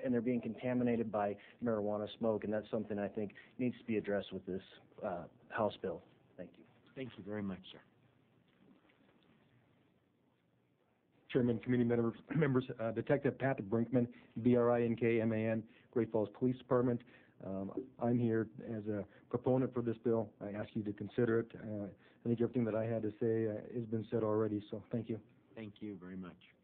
and they're being contaminated by marijuana smoke, and that's something I think needs to be addressed with this House bill. Thank you. Thank you very much, sir. Chairman, committee members, Detective Pat Brinkman, Brinkman, Great Falls Police Department. I'm here as a proponent for this bill. I ask you to consider it. I think everything that I had to say has been said already, so thank you. Thank you very much.